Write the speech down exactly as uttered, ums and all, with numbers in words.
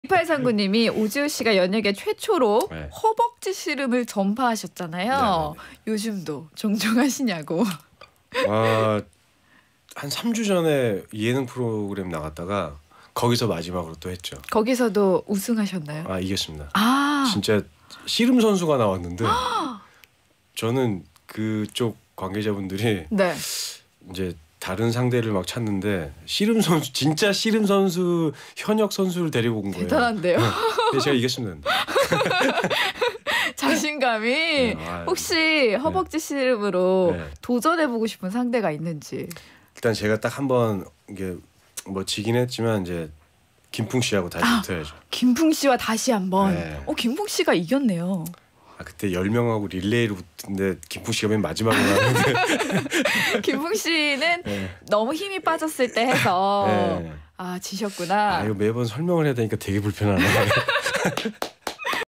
이팔삼구님이 오지호 씨가 연예계 최초로 네. 허벅지 씨름을 전파하셨잖아요. 네네네. 요즘도 종종 하시냐고. 아, 한 삼 주 전에 예능 프로그램 나갔다가 거기서 마지막으로 또 했죠. 거기서도 우승하셨나요? 아, 이겼습니다. 아, 진짜 씨름 선수가 나왔는데 저는 그쪽 관계자분들이 네. 이제 다른 상대를 막 찾는데 씨름 선수, 진짜 씨름 선수, 현역 선수를 데리고 온 거예요. 대단한데요. 근데 제가 이겼습니다. 자신감이. 네, 아유. 혹시 허벅지 씨름으로 네. 도전해보고 싶은 상대가 있는지. 일단 제가 딱 한번 이게 뭐 지긴 했지만 이제 김풍 씨하고 다시 아. 붙어야죠. 김풍 씨와 다시 한번. 네. 어, 김풍 씨가 이겼네요. 아, 그때 열 명하고 릴레이로 붙는데 김풍 씨가 맨 마지막으로 나왔는데 김풍 씨는 네. 너무 힘이 빠졌을 때 해서 네. 아, 지셨구나. 아, 이거 매번 설명을 해야 되니까 되게 불편하네.